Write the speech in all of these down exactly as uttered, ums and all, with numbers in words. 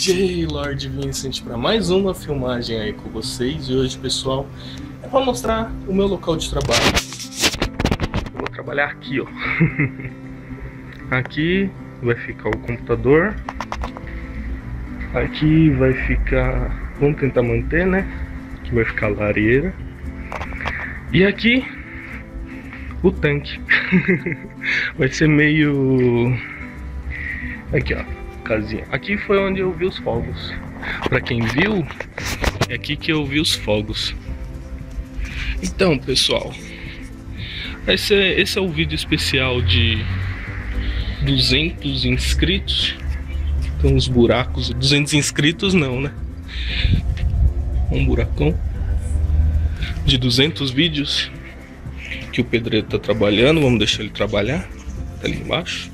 D J Lord Vincent para mais uma filmagem aí com vocês. E hoje, pessoal, é para mostrar o meu local de trabalho. Eu vou trabalhar aqui, ó. Aqui vai ficar o computador. Aqui vai ficar... Vamos tentar manter, né? Aqui vai ficar a lareira. E aqui o tanque. Vai ser meio... Aqui, ó, casinha. Aqui foi onde eu vi os fogos. Pra quem viu, é aqui que eu vi os fogos. Então, pessoal, esse é, esse é o vídeo especial de duzentos inscritos. Tem uns buracos. duzentos inscritos não, né? Um buracão de duzentos vídeos que o pedreiro tá trabalhando. Vamos deixar ele trabalhar. Tá ali embaixo.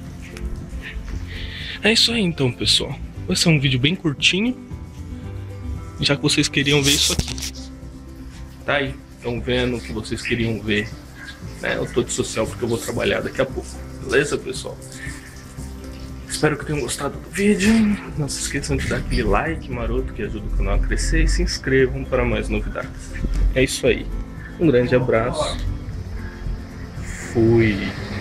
É isso aí então, pessoal. Vai ser um vídeo bem curtinho, já que vocês queriam ver isso aqui. Tá aí, estão vendo o que vocês queriam ver, né? Eu tô de social porque eu vou trabalhar daqui a pouco. Beleza, pessoal? Espero que tenham gostado do vídeo. Não se esqueçam de dar aquele like maroto que ajuda o canal a crescer. E se inscrevam para mais novidades. É isso aí. Um grande abraço. Fui.